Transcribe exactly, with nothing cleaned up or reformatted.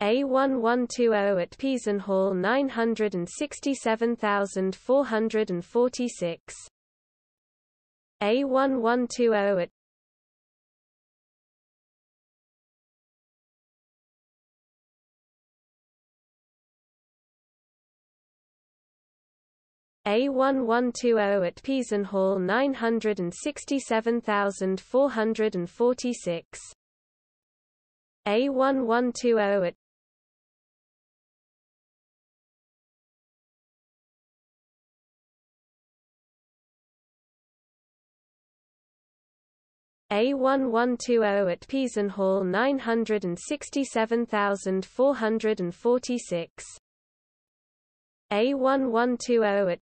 A eleven twenty at Peasenhall nine hundred sixty-seven thousand four hundred forty-six. A eleven twenty at A eleven twenty at Peasenhall nine hundred sixty-seven thousand four hundred forty-six. A eleven twenty at A eleven twenty at Peasenhall nine hundred sixty-seven thousand four hundred forty-six. A eleven twenty at